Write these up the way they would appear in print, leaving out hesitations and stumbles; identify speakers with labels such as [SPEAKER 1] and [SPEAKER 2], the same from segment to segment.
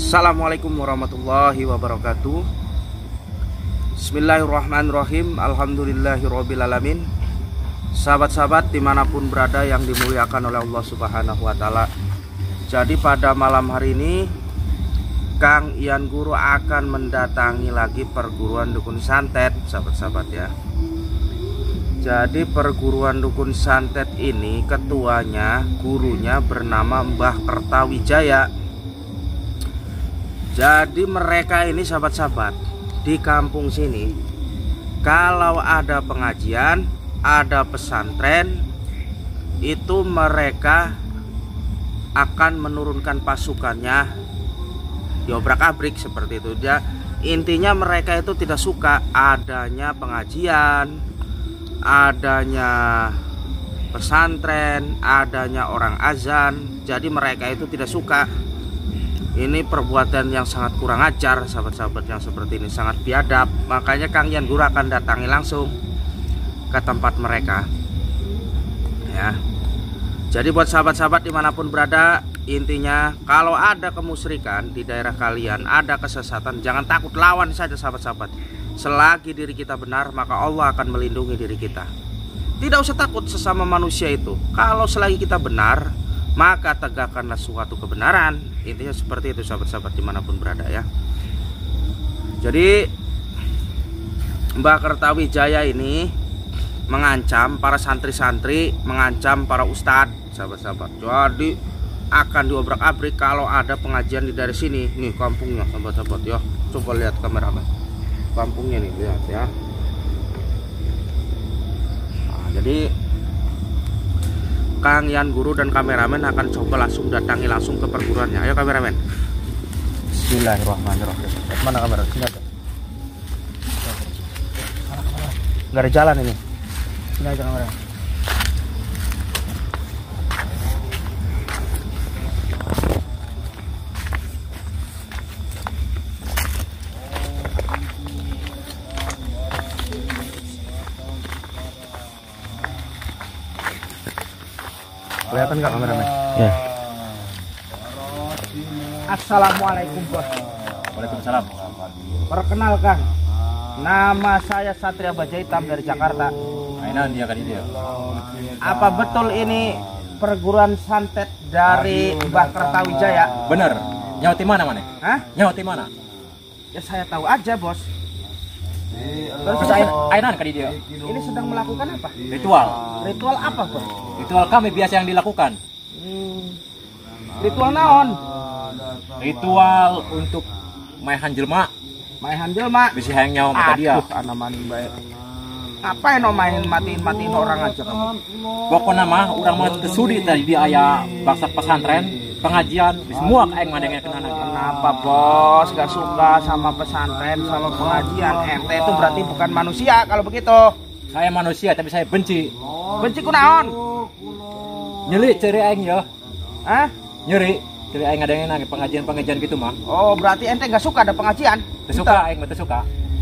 [SPEAKER 1] Assalamualaikum warahmatullahi wabarakatuh. Bismillahirrahmanirrahim. Alhamdulillahirrabbilalamin. Sahabat-sahabat dimanapun berada yang dimuliakan oleh Allah Subhanahu wa Ta'ala. Jadi pada malam hari ini Kang Ian Guru akan mendatangi lagi perguruan dukun santet, sahabat-sahabat ya. Jadi perguruan dukun santet ini ketuanya, gurunya bernama Mbah Kertawijaya. Jadi mereka ini sahabat-sahabat di kampung sini kalau ada pengajian, ada pesantren, itu mereka akan menurunkan pasukannya diobrak-abrik seperti itu. Intinya mereka itu tidak suka adanya pengajian, adanya pesantren, adanya orang azan. Jadi mereka itu tidak suka. Ini perbuatan yang sangat kurang ajar, sahabat-sahabat yang seperti ini sangat biadab. Makanya Kang Ian Guru akan datangi langsung ke tempat mereka ya. Jadi buat sahabat-sahabat dimanapun berada, intinya kalau ada kemusyrikan di daerah kalian, ada kesesatan, jangan takut, lawan saja sahabat-sahabat. Selagi diri kita benar, maka Allah akan melindungi diri kita. Tidak usah takut sesama manusia itu. Kalau selagi kita benar, maka tegakkanlah suatu kebenaran. Intinya seperti itu sahabat-sahabat dimanapun berada ya. Jadi Mbah Kertawijaya ini mengancam para santri-santri, mengancam para ustadz, sahabat-sahabat. Jadi akan diobrak-abrik kalau ada pengajian di dari sini. Nih kampungnya sahabat-sahabat ya. Coba lihat kameramen. Kampungnya nih, lihat ya. Nah, jadi Kang Ian Guru dan kameramen akan coba langsung datangi langsung ke perguruannya. Ayo kameramen. Bismillahirrahmanirrahim. Mana kamera? Sini aja. Nggak ada jalan ini. Sini aja kamera. Kelihatan nggak kameramen? Ya. Assalamualaikum bos.
[SPEAKER 2] Waalaikumsalam.
[SPEAKER 1] Perkenalkan, nama saya Satria Baja Hitam dari Jakarta.
[SPEAKER 2] Ainan dia kan itu ya.
[SPEAKER 1] Apa betul ini perguruan santet dari Mbah Kertawijaya?
[SPEAKER 2] Bener. Nyawa di mana mana?
[SPEAKER 1] Hah?
[SPEAKER 2] Nyawa di mana?
[SPEAKER 1] Ya saya tahu aja bos.
[SPEAKER 2] Terus Ainan kan dia.
[SPEAKER 1] Ini sedang melakukan apa?
[SPEAKER 2] Ritual.
[SPEAKER 1] Ritual apa bos?
[SPEAKER 2] Ritual kami biasa yang dilakukan.
[SPEAKER 1] Ritual naon?
[SPEAKER 2] Ritual untuk maehan jelma.
[SPEAKER 1] Maehan jelma.
[SPEAKER 2] Bisa hayang nyawa mata dia.
[SPEAKER 1] Aduh, ana maning bae. Ngapain no main matiin orang aja kamu?
[SPEAKER 2] Pokoknya mah urang mah kesudi tadi dia aya bangsa pesantren, pengajian, semua aing madengnya kena nanya.
[SPEAKER 1] Kenapa bos gak suka sama pesantren, sama pengajian? Ente itu berarti bukan manusia kalau begitu.
[SPEAKER 2] Saya manusia tapi saya benci.
[SPEAKER 1] Benci ku naon?
[SPEAKER 2] Nyeri ceri aing ya.
[SPEAKER 1] Hah?
[SPEAKER 2] Nyeri ceri aing ngadengin nanya pengajian gitu mah.
[SPEAKER 1] Oh, berarti ente gak suka ada pengajian?
[SPEAKER 2] Teu suka aing mah teu suka.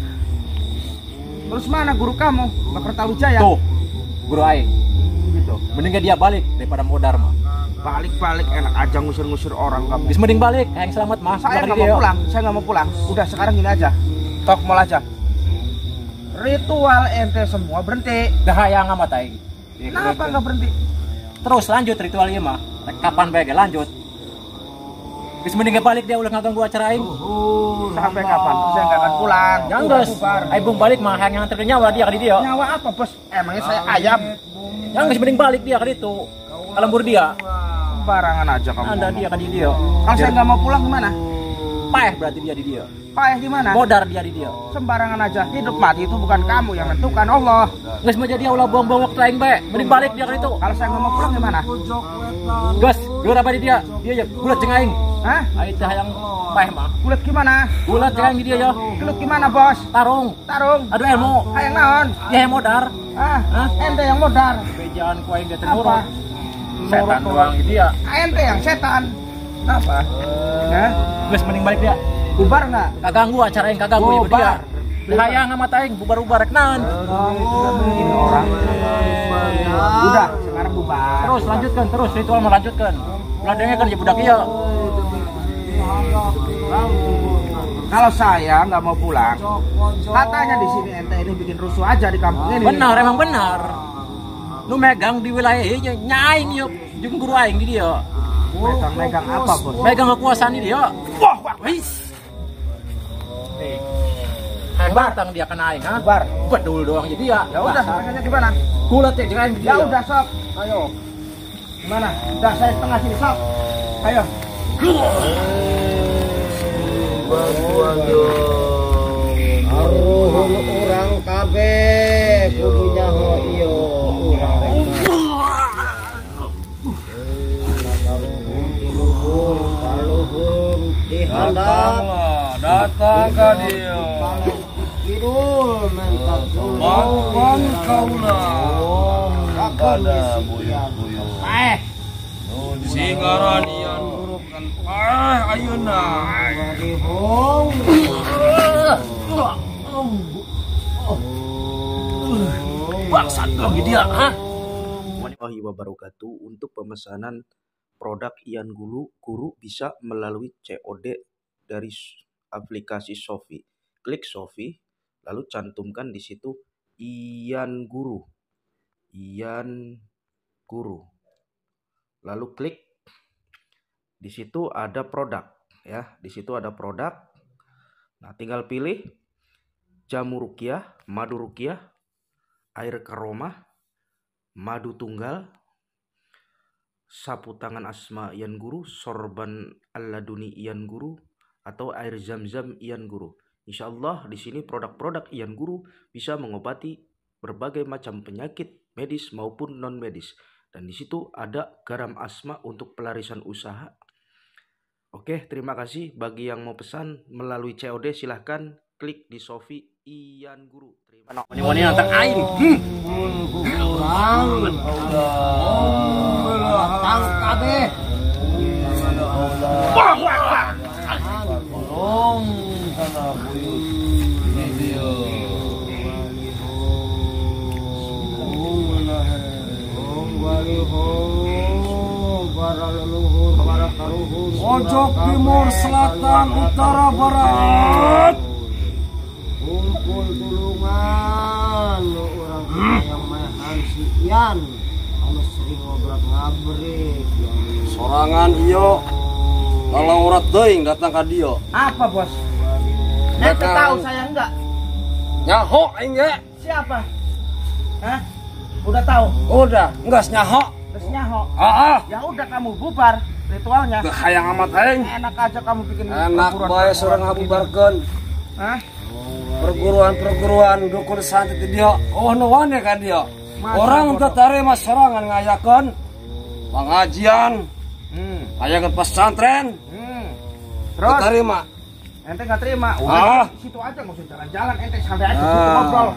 [SPEAKER 1] Terus mana guru kamu? Mbah Kertawijaya?
[SPEAKER 2] Tuh, guru aing.
[SPEAKER 1] Gitu.
[SPEAKER 2] Mending dia balik daripada modar mah.
[SPEAKER 1] Balik-balik enak aja ngusir-ngusir orang kamu.
[SPEAKER 2] Bis mending balik, yang selamat mah.
[SPEAKER 1] Saya nggak mau pulang, saya nggak mau pulang. Udah sekarang gini aja, tok mall aja. Ritual ente semua berhenti.
[SPEAKER 2] Dah yang amat aing.
[SPEAKER 1] Kenapa nggak berhenti?
[SPEAKER 2] Terus lanjut ritual ieu mah. Kapan bae lanjut. Bis mending balik dia ulah ngaganggu acara aing.
[SPEAKER 1] Sampai kapan? Saya nggak akan pulang.
[SPEAKER 2] Jangan geus. Aing bung balik mah yang nganter nyawa dia ka dia.
[SPEAKER 1] Nyawa apa bos? Emangnya saya ayam?
[SPEAKER 2] Yang geus mending balik dia ka ditu. Kalembur dia.
[SPEAKER 1] Barangan aja kamu.
[SPEAKER 2] Anda dia ka dia.
[SPEAKER 1] Kalau saya nggak mau pulang gimana?
[SPEAKER 2] Paeh berarti dia di dia.
[SPEAKER 1] Paeh gimana?
[SPEAKER 2] Modar dia di dia.
[SPEAKER 1] Sembarangan aja. Hidup mati itu bukan kamu yang menentukan, Allah.
[SPEAKER 2] Geus mah jadi ulah buang-buang waktu aing bae. Mending balik dia ka ditu.
[SPEAKER 1] Kalau saya nggak mau pulang gimana?
[SPEAKER 2] Geus, geura apa di dia? Dia ya bulat jeung aing.
[SPEAKER 1] Hah?
[SPEAKER 2] Aing teh hayang paeh mah.
[SPEAKER 1] Kulit gimana?
[SPEAKER 2] Bulat jeung aing di dia ya.
[SPEAKER 1] Kulit gimana bos?
[SPEAKER 2] Tarung.
[SPEAKER 1] Tarung.
[SPEAKER 2] Aduh ilmu.
[SPEAKER 1] Hayang naon?
[SPEAKER 2] Dia yang modar.
[SPEAKER 1] Ah,
[SPEAKER 2] hah?
[SPEAKER 1] Ente yang modar.
[SPEAKER 2] Bejaan ku aing dia teh
[SPEAKER 1] Apa?
[SPEAKER 2] nurut. Setan doang dia.
[SPEAKER 1] Ente yang setan. Apa? Hah?
[SPEAKER 2] Geus mending balik dia.
[SPEAKER 1] Bubar nggak?
[SPEAKER 2] Kaganggu acara yang kaganggu ieu dia. Hayang sama aing bubar-bubar rek naon.
[SPEAKER 1] Ini orang. Udah, sekarang bubar.
[SPEAKER 2] Terus lanjutkan terus ritual melanjutkan. Ulah dengekeun ieu budak ieu.
[SPEAKER 1] Kalau saya nggak mau pulang, katanya di sini ente ini bikin rusuh aja di kampung ini.
[SPEAKER 2] Benar, emang benar. Lu megang di wilayah ini nyaing yuk, jeung guru aing di dia.
[SPEAKER 1] Megang apa, Bos?
[SPEAKER 2] Megang kekuasaan di dia. Wah, wis. Batang dia kena aing, ha?
[SPEAKER 1] Bubar.
[SPEAKER 2] Bedul doang jadi ya.
[SPEAKER 1] Ya udah, pengennya gimana?
[SPEAKER 2] Kulat ya jeung aing di dia.
[SPEAKER 1] Ya udah, sok. Ayo. Gimana? Udah saya setengah sini, sok. Ayo.
[SPEAKER 3] Aruhun urang kabeh kudunya ho iyo urang
[SPEAKER 4] datang ka dia
[SPEAKER 3] kidul mentak
[SPEAKER 4] Bangkon kaula kada buyut-buyut singaranian huruf kan ayeuna
[SPEAKER 2] Bangsat lagi dia, ha?
[SPEAKER 1] Warahmatullahi wabarakatuh. Untuk pemesanan produk Ian Guru bisa melalui COD dari aplikasi Shopee. Klik Shopee, lalu cantumkan di situ Ian Guru. Lalu klik di situ ada produk ya. Di situ ada produk. Nah, tinggal pilih jamu rukiah, madu rukiah, air karomah, madu tunggal, sapu tangan Asma Ian Guru, sorban Al-Laduni Ian Guru, atau air zam-zam Ian Guru. Insya Allah di sini produk-produk Ian Guru bisa mengobati berbagai macam penyakit medis maupun non medis. Dan di situ ada garam Asma untuk pelarisan usaha. Oke, terima kasih. Bagi yang mau pesan melalui COD silahkan klik di Shopee Ian Guru. Terima kasih.
[SPEAKER 2] Wani nantang aing.
[SPEAKER 3] datang kabeh
[SPEAKER 4] tolong kana buyut ini dia pojok timur selatan utara barat
[SPEAKER 3] kumpul tulungan lu orang yang mahan si Ian anu sering ngobrak-ngabrik
[SPEAKER 4] sorangan iyo kalau urat teuing datang ka dia
[SPEAKER 1] Apa, Bos? Ente tahu saya enggak?
[SPEAKER 4] nyaho aing ge
[SPEAKER 1] Siapa? Hah? Udah tahu?
[SPEAKER 4] udah enggas nyaho
[SPEAKER 1] Terus nyaho. Ya udah kamu bubar ritualnya.
[SPEAKER 4] teu hayang amat aing
[SPEAKER 1] Enak aja kamu bikin
[SPEAKER 4] enak bae sorang ngabubarkeun
[SPEAKER 1] Hah?
[SPEAKER 4] perguruan dukun santet di dia oh nuwane ka dia orang teu tarima sorangan ngayakeun pengajian ngayakeun pesantren
[SPEAKER 1] Terus
[SPEAKER 4] teu tarima
[SPEAKER 1] ente nggak terima. Udah situ aja nggak usah jalan-jalan, ente santai aja situ ngobrol.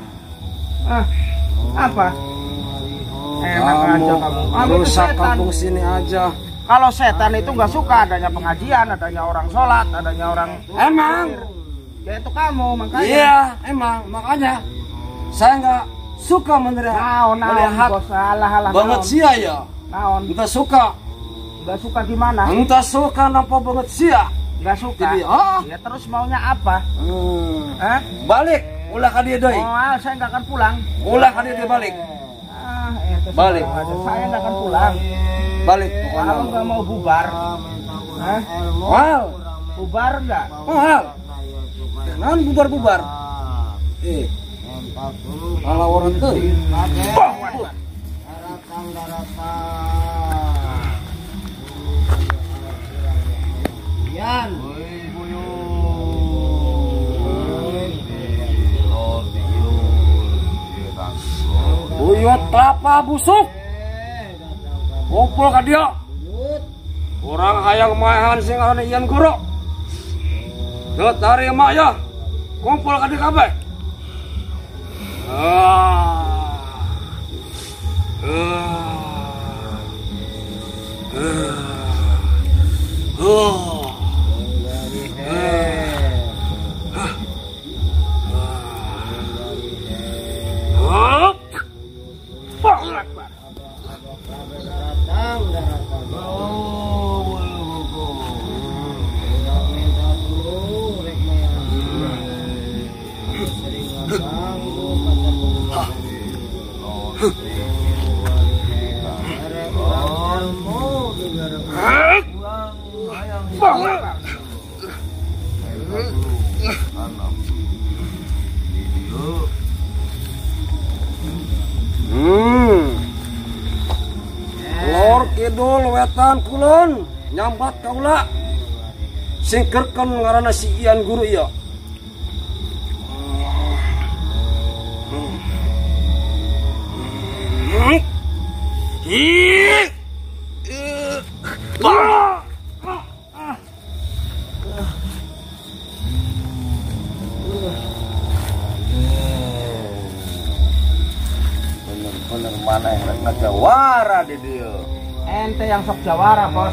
[SPEAKER 1] Apa? Enak aja kamu. Kamu itu
[SPEAKER 4] rusak
[SPEAKER 1] setan.
[SPEAKER 4] kampung sini aja
[SPEAKER 1] Kalau setan itu nggak suka adanya pengajian, adanya orang sholat, adanya orang
[SPEAKER 4] emang
[SPEAKER 1] ya itu kamu makanya.
[SPEAKER 4] iya emang makanya saya nggak suka
[SPEAKER 1] Naon
[SPEAKER 4] melihat
[SPEAKER 1] bos, alah
[SPEAKER 4] banget sia ya
[SPEAKER 1] naon
[SPEAKER 4] entah suka
[SPEAKER 1] nggak suka gimana?
[SPEAKER 4] entah suka nampak banget sia
[SPEAKER 1] Nggak suka.
[SPEAKER 4] Jadi,
[SPEAKER 1] Ya terus maunya apa? Hah?
[SPEAKER 4] balik ulah ka dia deui
[SPEAKER 1] Saya nggak akan pulang.
[SPEAKER 4] ulah ka dia deui balik
[SPEAKER 1] Ente
[SPEAKER 4] Balik.
[SPEAKER 1] aja. Saya nggak akan pulang.
[SPEAKER 4] balik
[SPEAKER 1] Kalau nggak mau bubar, hah?
[SPEAKER 4] mahal
[SPEAKER 1] Bubar nggak?
[SPEAKER 4] mahal naon bubar kalau orang tuh
[SPEAKER 3] Ian
[SPEAKER 4] buyut kelapa busuk kumpul ka dia orang hayang maehan sing ngaranna Ian Guru teu tarima ya kumpul ka dia kabeh Lor kidul wetan kulon nyambat kaula singkerkan ngaranna si Ian guru ieu.
[SPEAKER 3] Bener-bener mana yang rek ngajawara di dia.
[SPEAKER 1] Ente yang sok jawara, Bos.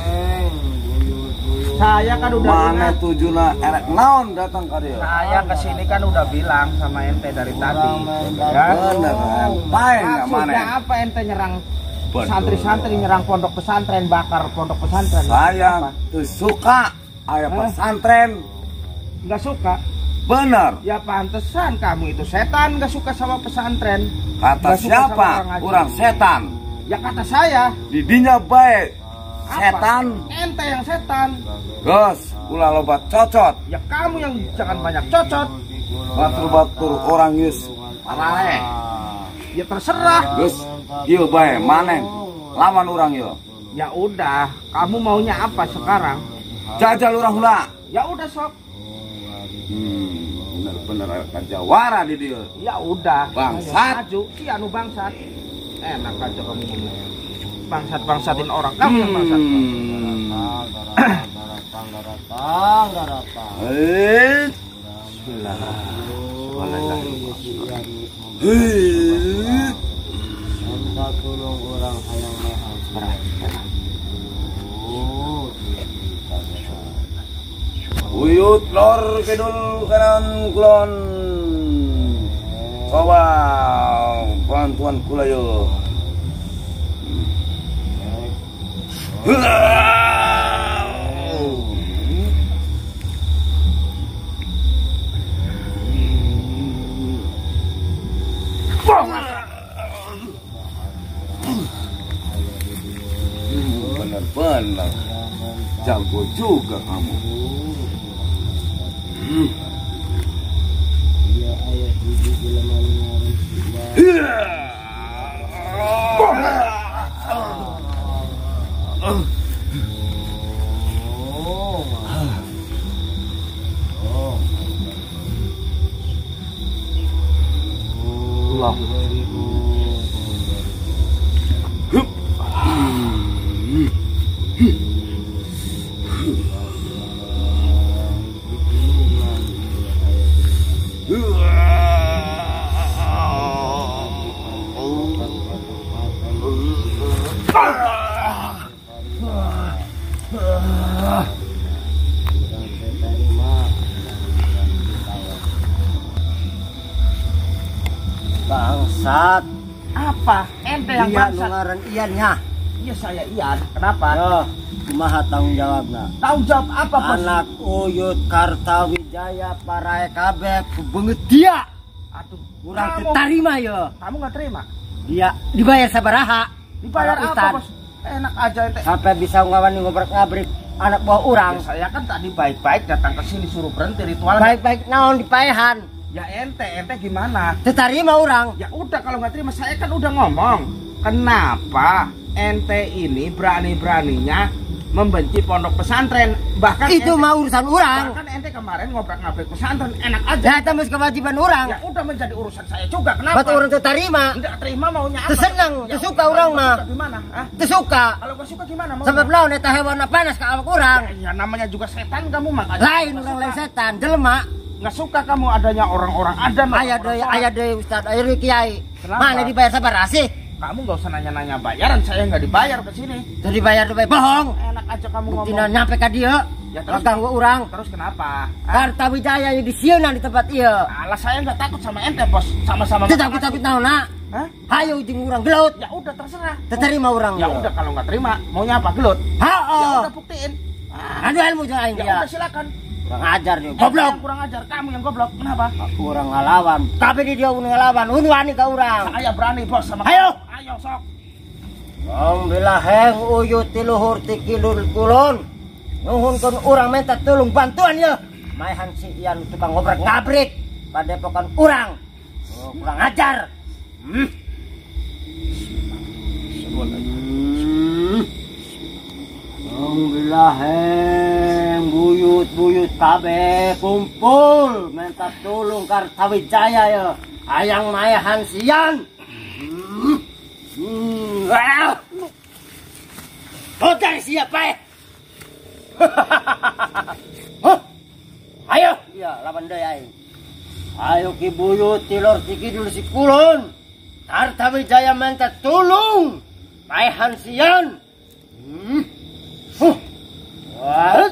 [SPEAKER 1] Saya kan udah
[SPEAKER 3] Mana
[SPEAKER 1] ingat.
[SPEAKER 3] tujuna erek naon datang ka dia.
[SPEAKER 1] Saya kesini kan udah bilang sama ente dari tadi. Ya.
[SPEAKER 3] Bener, pae enggak mana.
[SPEAKER 1] Maksudnya apa ente nyerang santri-santri, nyerang pondok pesantren, bakar pondok pesantren?
[SPEAKER 3] Saya tuh suka aya pesantren.
[SPEAKER 1] Nggak suka.
[SPEAKER 3] Bener.
[SPEAKER 1] Ya pantesan kamu itu setan, nggak suka sama pesantren.
[SPEAKER 3] Kata
[SPEAKER 1] Nggak suka sama
[SPEAKER 3] siapa?
[SPEAKER 1] orang ngaji.
[SPEAKER 3] Orang setan.
[SPEAKER 1] Ya kata saya.
[SPEAKER 3] Didinya baik.
[SPEAKER 1] Apa?
[SPEAKER 3] Setan.
[SPEAKER 1] Ente yang setan.
[SPEAKER 3] Gus, ulah lobat cocot.
[SPEAKER 1] Ya kamu yang jangan banyak cocot.
[SPEAKER 3] Batur-batur orang yus. Parale.
[SPEAKER 1] Ya terserah.
[SPEAKER 3] Gus, ieu bae maneh. Lawan orang ieu.
[SPEAKER 1] Ya udah, kamu maunya apa sekarang?
[SPEAKER 3] Jajal urang heula.
[SPEAKER 1] Ya udah sok.
[SPEAKER 3] Bener-bener kajawara di dia.
[SPEAKER 1] Ya udah.
[SPEAKER 3] Bangsat.
[SPEAKER 1] Ayo, maju. Si anu bangsat. Enak aja kamu ngomong. Bangsat-bangsatin orang. Kamu yang bangsat.
[SPEAKER 3] Tolong orang hayang Uyut lor kedul kanan kulon. Coba bantuan kula yo. Benar-benar jago juga kamu.
[SPEAKER 5] Ya ayah ibu bila
[SPEAKER 3] Bangsat.
[SPEAKER 1] Apa? Ente yang
[SPEAKER 3] Iya
[SPEAKER 1] bangsat.
[SPEAKER 3] ngaran Iannya.
[SPEAKER 1] Iya saya Ian. Kenapa?
[SPEAKER 3] Yo, kumaha tanggung jawabna?
[SPEAKER 1] Tanggung jawab apa, Bos?
[SPEAKER 3] Anak Uyut Kartawijaya parae kabeh kubeungeut dia.
[SPEAKER 1] Aduh,
[SPEAKER 3] Urang
[SPEAKER 1] kamu-
[SPEAKER 3] teu tarima yo.
[SPEAKER 1] Kamu nggak terima?
[SPEAKER 3] Dia dibayar sabaraha?
[SPEAKER 1] Dibayar
[SPEAKER 3] Para
[SPEAKER 1] apa,
[SPEAKER 3] ustad.
[SPEAKER 1] Bos? Enak aja ente.
[SPEAKER 3] Sampai bisa ngawani ngobrak-ngabrik anak buah urang.
[SPEAKER 1] Ya, saya kan tadi baik-baik datang ke sini suruh berhenti ritual.
[SPEAKER 3] Baik-baik naon dipaehan.
[SPEAKER 1] Ya ente gimana?
[SPEAKER 3] Teu tarima urang.
[SPEAKER 1] Ya udah kalau nggak terima saya kan udah ngomong. Kenapa ente ini berani-beraninya membenci pondok pesantren? Bahkan
[SPEAKER 3] Itu
[SPEAKER 1] ente,
[SPEAKER 3] mah urusan urang.
[SPEAKER 1] bahkan ente kemarin ngobrak-ngabrik pesantren enak aja.
[SPEAKER 3] Ya eta mah kewajiban urang.
[SPEAKER 1] Ya udah menjadi urusan saya juga. Kenapa?
[SPEAKER 3] Batu urang teu tarima.
[SPEAKER 1] Enggak terima maunya apa?
[SPEAKER 3] Teu seneng, teu suka urang
[SPEAKER 1] kalau
[SPEAKER 3] mah.
[SPEAKER 1] nggak suka gimana? Hah?
[SPEAKER 3] Teu suka.
[SPEAKER 1] Kalau nggak suka gimana? Maunya?
[SPEAKER 3] Sebab naon eta hewanna panas ka awak urang.
[SPEAKER 1] Ya namanya juga setan kamu makanya.
[SPEAKER 3] Lain urang lain setan, jelema.
[SPEAKER 1] Nggak suka kamu adanya orang-orang adan.
[SPEAKER 3] Aya deui ustad, aya deui kiai.
[SPEAKER 1] Kenapa?
[SPEAKER 3] Mana dibayar sabaraha sih?
[SPEAKER 1] Kamu nggak usah nanya-nanya bayaran, saya nggak dibayar ke sini.
[SPEAKER 3] Teu dibayar bohong.
[SPEAKER 1] Enak aja kamu
[SPEAKER 3] Buktina
[SPEAKER 1] ngomong.
[SPEAKER 3] nyampe ka dieu.
[SPEAKER 1] Ya, terus?
[SPEAKER 3] Ganggu urang.
[SPEAKER 1] Terus kenapa?
[SPEAKER 3] Kartawijaya yang disieunna di tempat ieu.
[SPEAKER 1] Alah saya nggak takut sama ente bos, sama-sama.
[SPEAKER 3] Teu takut-takut naonna?
[SPEAKER 1] Hah?
[SPEAKER 3] Hayu jeung urang gelut.
[SPEAKER 1] Ya udah terserah.
[SPEAKER 3] Teu tarima urang.
[SPEAKER 1] Ya udah kalau nggak terima, maunya apa gelut? Ya
[SPEAKER 3] Hao.
[SPEAKER 1] udah buktiin.
[SPEAKER 3] Adu ilmu jeung aing
[SPEAKER 1] Ya
[SPEAKER 3] dia.
[SPEAKER 1] udah silakan.
[SPEAKER 3] Kurang ajar dia.
[SPEAKER 1] Goblok.
[SPEAKER 3] Goblok.
[SPEAKER 1] Kurang ajar, kamu yang goblok. Kenapa?
[SPEAKER 3] Urang ngalawan. Tapi di dia ngalawan, wani ka urang.
[SPEAKER 1] Saya berani bos sama
[SPEAKER 3] Ayo.
[SPEAKER 1] kamu. Ayo sok.
[SPEAKER 3] Om bilaheng uyut ti luhur ti kidul kulon. nuhun kon urang minta tolong bantuan ya. Maehan si Ian tukang ngobrak-ngabrik padepokan urang. Oh, kurang ajar. Alhamdulillah, buyut-buyut kabeh kumpul minta tolong Kartawijaya ya. Hayang maehan sian. Oke, siapa ya? Ayo, ya lawan deui aing. Ayo ki buyut tilor si kidul si kulon. Kartawijaya minta tolong. Maehan sian. What?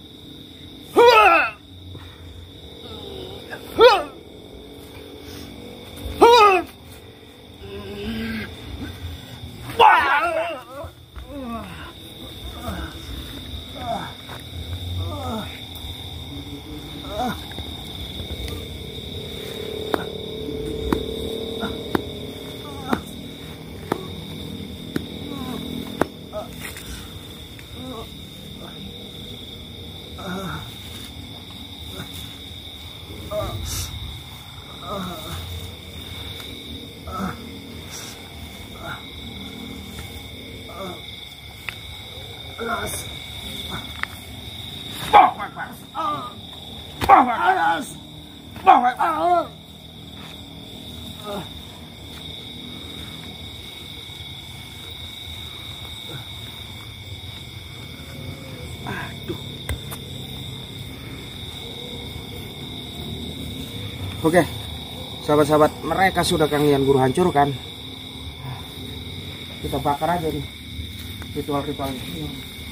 [SPEAKER 1] Oke, sahabat-sahabat, mereka sudah Kang Ian Guru hancurkan. Kita bakar aja nih ritual-ritual ini.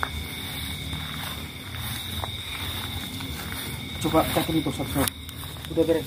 [SPEAKER 1] Coba tekan itu satu-satu. Udah beres.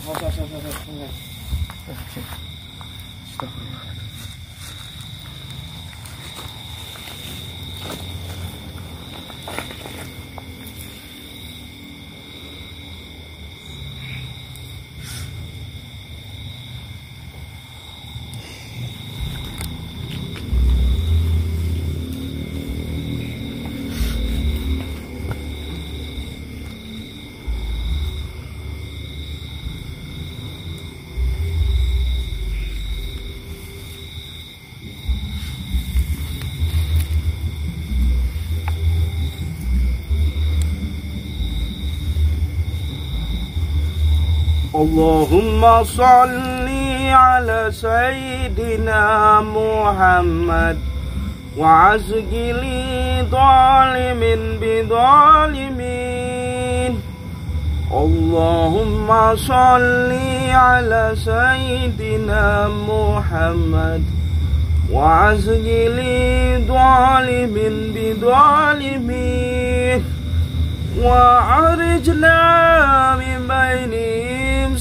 [SPEAKER 1] Allahumma salli ala Sayyidina Muhammad wa azgili zalimin bidhalimin. Allahumma salli ala Sayyidina Muhammad wa azgili zalimin bidhalimin wa arijna min bainihim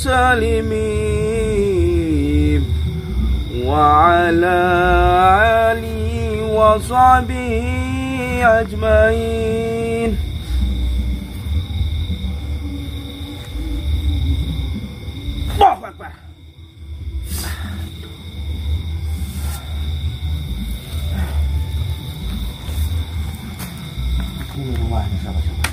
[SPEAKER 1] salimin wa ala alihi wa sahbihi ajmain. Allahu Akbar. Ini rumahnya sahabat-sahabat.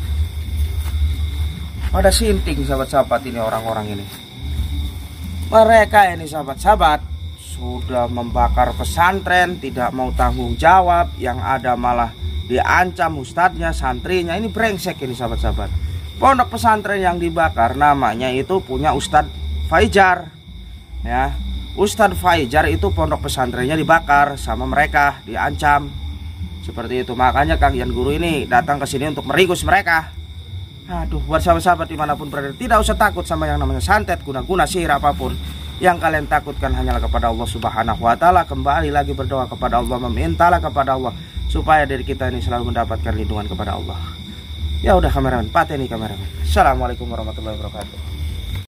[SPEAKER 1] Pada sinting sahabat-sahabat ini orang-orang ini. Mereka ini sahabat-sahabat sudah membakar pesantren, tidak mau tanggung jawab, yang ada malah diancam ustadznya, santrinya. Ini brengsek ini sahabat-sahabat. Pondok pesantren yang dibakar namanya itu punya Ustadz Fajar. Ya, Ustadz Fajar itu pondok pesantrennya dibakar sama mereka, diancam. Seperti itu. Makanya Kang Ian Guru ini datang ke sini untuk meringkus mereka. Aduh, buat sahabat-sahabat dimanapun berada, tidak usah takut sama yang namanya santet, guna-guna, sihir apapun. Yang kalian takutkan hanyalah kepada Allah Subhanahu wa Ta'ala. Kembali lagi berdoa kepada Allah, memintalah kepada Allah supaya diri kita ini selalu mendapatkan lindungan kepada Allah. Ya udah kameramen, pateni kameramen. Assalamualaikum warahmatullahi wabarakatuh.